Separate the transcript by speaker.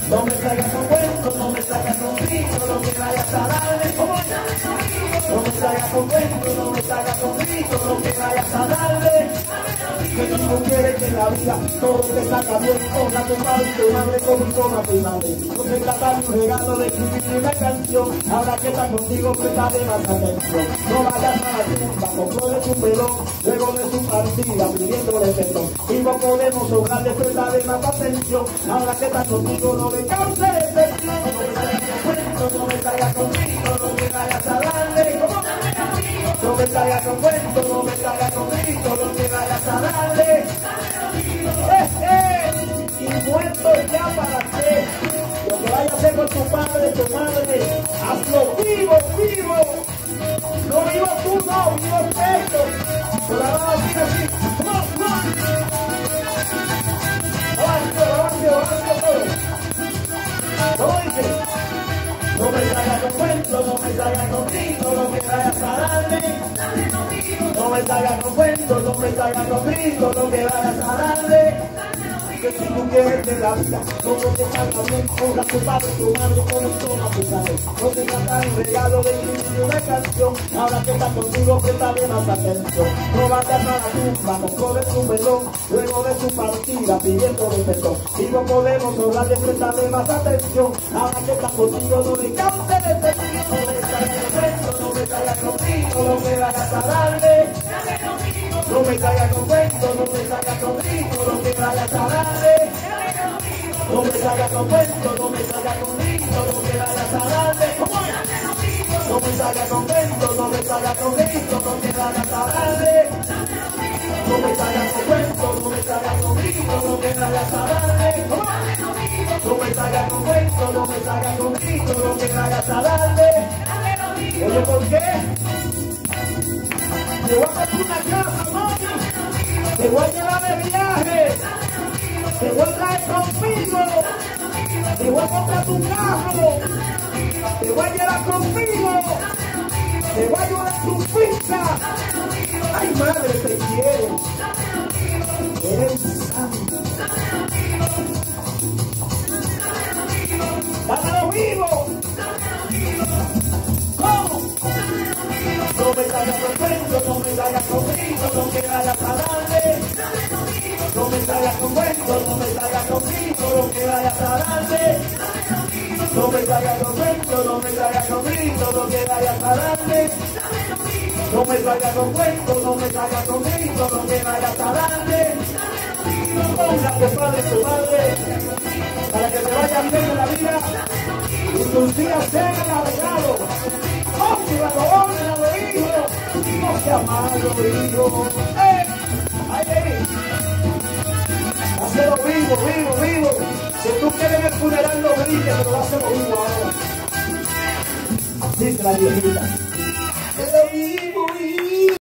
Speaker 1: No me traigas con cuentos, no me traigas con gritos, lo que vayas a darle, ¿cómo? No me traigas con cuentos, no me traigas con gritos, lo que vayas a darle. Que tú no quieres que en la vida todo te salga bien, con tu madre, con tu madre. No se trata de un regalo de escribir una canción, ahora que está contigo prestaré más atención. No vayas a la tumba, con flores un velón, luego de su partida pidiéndole perdón. Y no podemos sobrarle, prestaré más atención, ahora que está contigo no me cause decepción. No me traigas con cuentos, no me traigas conmigo, no me vayas a darle, ¿cómo? No me traigas con cuentos, no me traigas con gritos, lo que vayas a darle. Y muerto ya para qué. Lo que vayas a hacer con tu padre, tu madre, hazlo vivo, vivo. No vivo tú, no, vivo esto. Pero la vamos a decir así. Avance todo. ¿Cómo dice? No me traigas con cuentos, no me traigas con gritos, lo que vayas a darle. No me traigas con cuentos, no me traigas con gritos, lo que vayas a darle. Que si tú quieres de la vida, todo te salga bien, honra tu padre, tu madre, como toma tu padre. No te trata un regalo de escribir una canción, ahora que estás contigo, prestaré más atención. No vayas a la tumba, con flores un velón, luego de su partida, pidiéndole perdón. Y no podemos hablar de prestarle más atención, ahora que estás contigo, no le cause decepción. No me traigas con cuentos, no me traigas conmigo, lo que vayas a darle. No me traigas con cuentos, no me traigas con gritos, lo que vayas a darle. No me traigas con cuentos, no me traigas con gritos, lo que vayas a darle. No me traigas con cuentos, no me traigas con gritos, lo que vayas a darle. No me traigas con cuentos, no me traigas con gritos, lo que vayas a darle. No me traigas con cuentos, no me traigas con gritos, lo que vayas a darle. Oye, ¿por qué? Te voy a hacer una casa, mami. Te voy a llevar de viaje. Te voy a traer conmigo. Te voy a comprar tu carro. Te voy a llevar conmigo. Te voy a llevar a tu finca. Ay, madre, te quiero. Eres santo. Dámelo vivo. ¿Cómo? No me traigas con cuentos, no me traigas con gritos, lo que vayas a darle. No me traigas con cuentos, no me traigas con gritos, lo que vayas a darle. No me traigas con cuentos, no me traigas con gritos, lo que vayas a darle. No me traigas con cuentos, no me traigas con gritos, lo que vayas a darle. Honra a tu padre, tu madre, para que te vayas bien en la vida y tus días sean navegados. ¡Honra, hijo! No seas malo, hijo. ¡Ay! Hacelo vivo. Si tú quieres el funeral, no grites, pero hacelo vivo ahora. Dice la viejita.